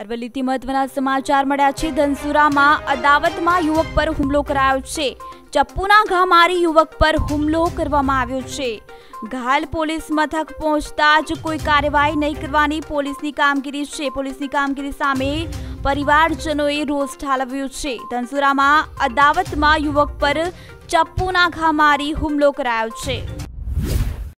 અરવલ્લીથી મહત્વના સમાચાર મળ્યા છે। ધનસુરામાં અદાવતમાં યુવક પર હુમલો કરાયો છે। ચપ્પુના ઘા મારી યુવક પર હુમલો કરવામાં આવ્યો છે। ઘાયલ પોલીસ મથક પહોંચતા જ કોઈ કાર્યવાહી નહીં કરવાની પોલીસની કામગીરી છે। પોલીસની કામગીરી સામે પરિવારજનોએ રોષ ઠાલવ્યો છે। ધનસુરામાં અદાવતમાં યુવક પર ચપ્પુના ઘા મારી હુમલો કરાયો છે।